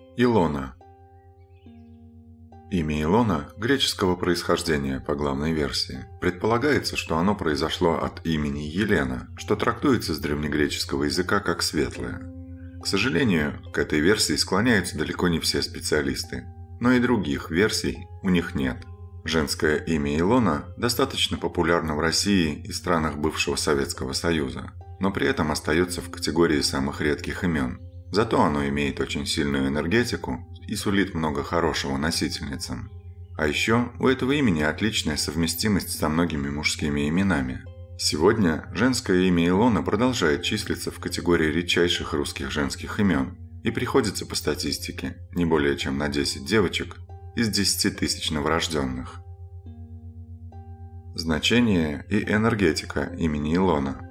Илона. Имя Илона греческого происхождения по главной версии. Предполагается, что оно произошло от имени Елена, что трактуется с древнегреческого языка как «светлая». К сожалению, к этой версии склоняются далеко не все специалисты, но и других версий у них нет. Женское имя Илона достаточно популярно в России и странах бывшего Советского Союза, но при этом остается в категории самых редких имен. Зато оно имеет очень сильную энергетику и сулит много хорошего носительницам. А еще у этого имени отличная совместимость со многими мужскими именами. Сегодня женское имя Илона продолжает числиться в категории редчайших русских женских имен и приходится по статистике не более чем на 10 девочек из 10 тысяч новорожденных. Значение и энергетика имени Илона.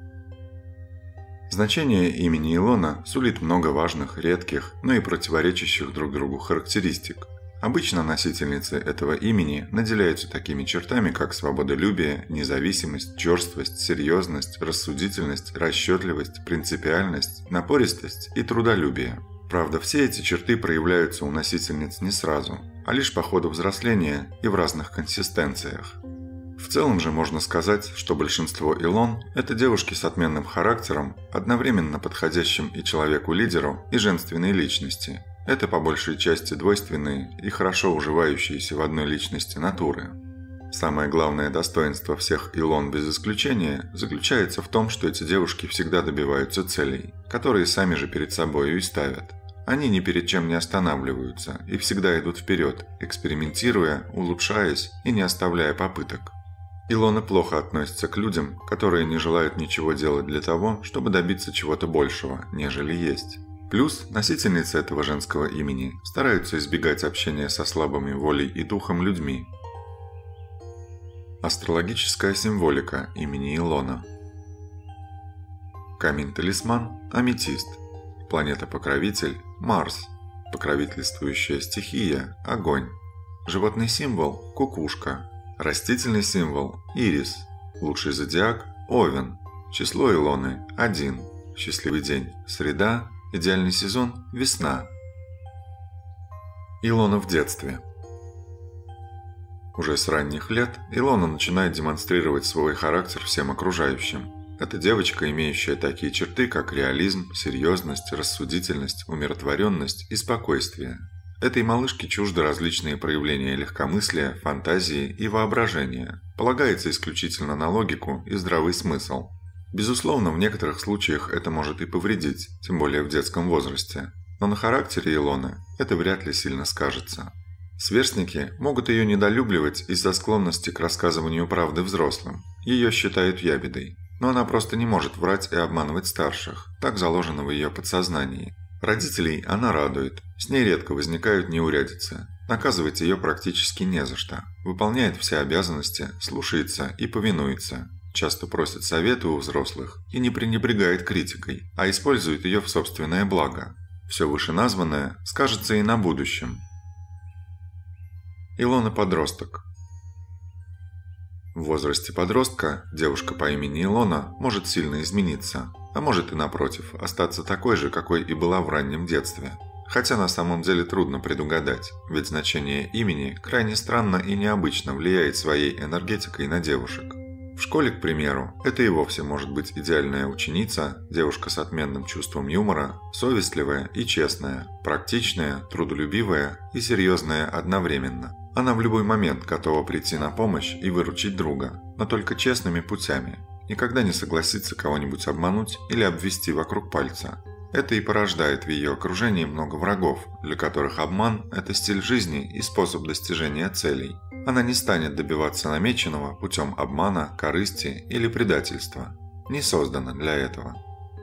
Значение имени Илона сулит много важных, редких, но и противоречащих друг другу характеристик. Обычно носительницы этого имени наделяются такими чертами, как свободолюбие, независимость, черствость, серьезность, рассудительность, расчетливость, принципиальность, напористость и трудолюбие. Правда, все эти черты проявляются у носительниц не сразу, а лишь по ходу взросления и в разных консистенциях. В целом же можно сказать, что большинство Илон – это девушки с отменным характером, одновременно подходящим и человеку-лидеру, и женственной личности. Это по большей части двойственные и хорошо уживающиеся в одной личности натуры. Самое главное достоинство всех Илон без исключения заключается в том, что эти девушки всегда добиваются целей, которые сами же перед собой и ставят. Они ни перед чем не останавливаются и всегда идут вперед, экспериментируя, улучшаясь и не оставляя попыток. Илоны плохо относятся к людям, которые не желают ничего делать для того, чтобы добиться чего-то большего, нежели есть. Плюс носительницы этого женского имени стараются избегать общения со слабыми волей и духом людьми. Астрологическая символика имени Илона. Камень-талисман – аметист. Планета-покровитель – Марс. Покровительствующая стихия – огонь. Животный символ – кукушка. Растительный символ – ирис. Лучший зодиак – Овен. Число Илоны – 1. Счастливый день – среда. Идеальный сезон – весна. Илона в детстве. Уже с ранних лет Илона начинает демонстрировать свой характер всем окружающим. Это девочка, имеющая такие черты, как реализм, серьезность, рассудительность, умиротворенность и спокойствие. Этой малышке чужды различные проявления легкомыслия, фантазии и воображения. Полагается исключительно на логику и здравый смысл. Безусловно, в некоторых случаях это может и повредить, тем более в детском возрасте. Но на характере Илоны это вряд ли сильно скажется. Сверстники могут ее недолюбливать из-за склонности к рассказыванию правды взрослым. Ее считают ябедой. Но она просто не может врать и обманывать старших. Так заложено в ее подсознании. Родителей она радует. С ней редко возникают неурядицы. Наказывать ее практически не за что. Выполняет все обязанности, слушается и повинуется. Часто просит совета у взрослых и не пренебрегает критикой, а использует ее в собственное благо. Все вышеназванное скажется и на будущем. Илона подросток. В возрасте подростка девушка по имени Илона может сильно измениться, а может и напротив, остаться такой же, какой и была в раннем детстве. Хотя на самом деле трудно предугадать, ведь значение имени крайне странно и необычно влияет своей энергетикой на девушек. В школе, к примеру, это и вовсе может быть идеальная ученица, девушка с отменным чувством юмора, совестливая и честная, практичная, трудолюбивая и серьезная одновременно. Она в любой момент готова прийти на помощь и выручить друга, но только честными путями. Никогда не согласится кого-нибудь обмануть или обвести вокруг пальца. Это и порождает в ее окружении много врагов, для которых обман – это стиль жизни и способ достижения целей. Она не станет добиваться намеченного путем обмана, корысти или предательства. Не создана для этого.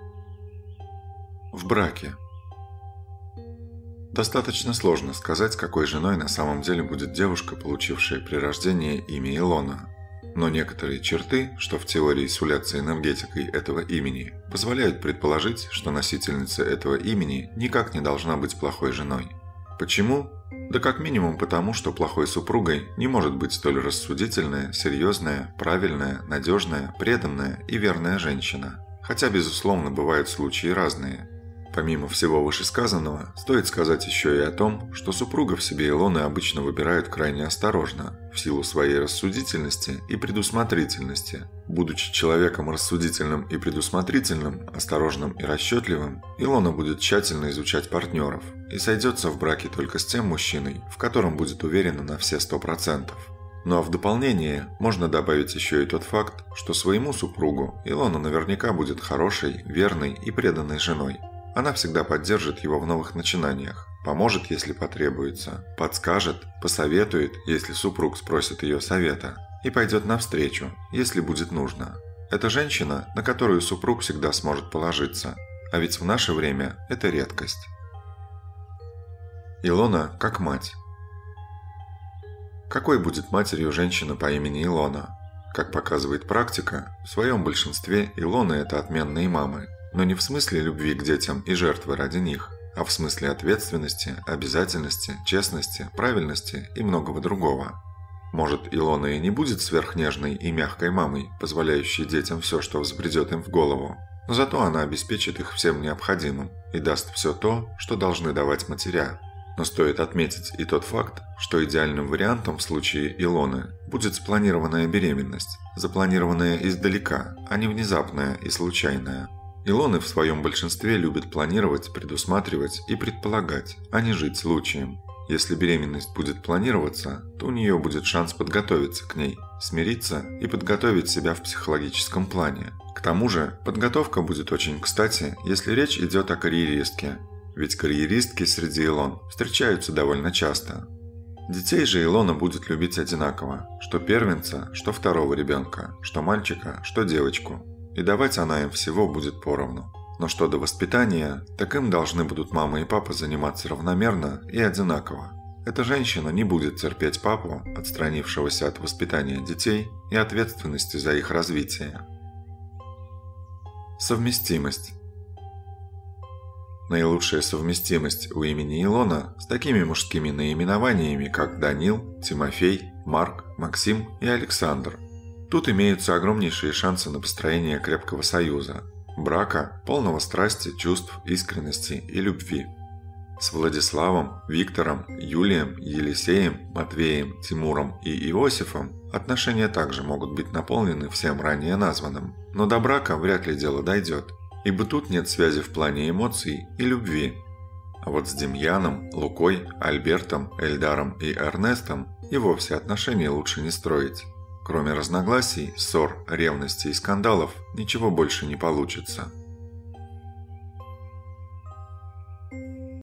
В браке. Достаточно сложно сказать, какой женой на самом деле будет девушка, получившая при рождении имя Илона. Но некоторые черты, что в теории сулятся энергетикой этого имени, позволяют предположить, что носительница этого имени никак не должна быть плохой женой. Почему? Да как минимум потому, что плохой супругой не может быть столь рассудительная, серьезная, правильная, надежная, преданная и верная женщина. Хотя, безусловно, бывают случаи разные. Помимо всего вышесказанного, стоит сказать еще и о том, что супругов себе Илоны обычно выбирают крайне осторожно, в силу своей рассудительности и предусмотрительности. Будучи человеком рассудительным и предусмотрительным, осторожным и расчетливым, Илона будет тщательно изучать партнеров и сойдется в браке только с тем мужчиной, в котором будет уверена на все 100%. Ну а в дополнение можно добавить еще и тот факт, что своему супругу Илона наверняка будет хорошей, верной и преданной женой. Она всегда поддержит его в новых начинаниях, поможет, если потребуется, подскажет, посоветует, если супруг спросит ее совета, и пойдет навстречу, если будет нужно. Это женщина, на которую супруг всегда сможет положиться, а ведь в наше время это редкость. Илона как мать. Какой будет матерью женщина по имени Илона? Как показывает практика, в своем большинстве Илоны – это отменные мамы. Но не в смысле любви к детям и жертвы ради них, а в смысле ответственности, обязательности, честности, правильности и многого другого. Может, Илона и не будет сверхнежной и мягкой мамой, позволяющей детям все, что взбредет им в голову, но зато она обеспечит их всем необходимым и даст все то, что должны давать матеря. Но стоит отметить и тот факт, что идеальным вариантом в случае Илоны будет спланированная беременность, запланированная издалека, а не внезапная и случайная. Илоны в своем большинстве любят планировать, предусматривать и предполагать, а не жить случаем. Если беременность будет планироваться, то у нее будет шанс подготовиться к ней, смириться и подготовить себя в психологическом плане. К тому же, подготовка будет очень кстати, если речь идет о карьеристке, ведь карьеристки среди Илон встречаются довольно часто. Детей же Илона будет любить одинаково, что первенца, что второго ребенка, что мальчика, что девочку. И давать она им всего будет поровну. Но что до воспитания, так им должны будут мама и папа заниматься равномерно и одинаково. Эта женщина не будет терпеть папу, отстранившегося от воспитания детей и ответственности за их развитие. Совместимость. Наилучшая совместимость у имени Илона с такими мужскими наименованиями, как Данил, Тимофей, Марк, Максим и Александр. Тут имеются огромнейшие шансы на построение крепкого союза, брака, полного страсти, чувств, искренности и любви. С Владиславом, Виктором, Юлием, Елисеем, Матвеем, Тимуром и Иосифом отношения также могут быть наполнены всем ранее названным, но до брака вряд ли дело дойдет, ибо тут нет связи в плане эмоций и любви. А вот с Демьяном, Лукой, Альбертом, Эльдаром и Эрнестом и вовсе отношения лучше не строить. Кроме разногласий, ссор, ревности и скандалов, ничего больше не получится.